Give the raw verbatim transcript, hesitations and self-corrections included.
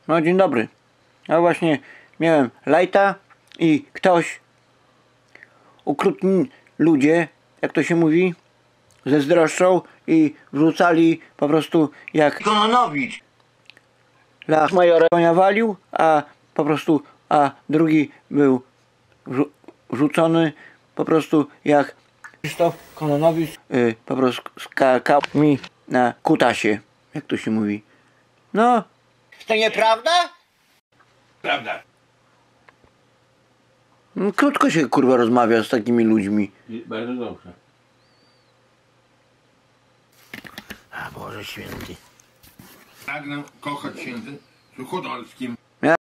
No dzień dobry. Ja właśnie miałem lajta i ktoś, okrutni ludzie, jak to się mówi, zezdroszczą i wrzucali po prostu jak Kononowicz. Lach majora konia walił, a po prostu, a drugi był wrzucony po prostu jak Krzysztof Kononowicz yy, po prostu skakał mi na kutasie, jak to się mówi. No. To nieprawda? Prawda. No, krótko się kurwa rozmawia z takimi ludźmi. Bardzo dobrze. A Boże Święty. Pragnę kochać księdza Suchodolskim.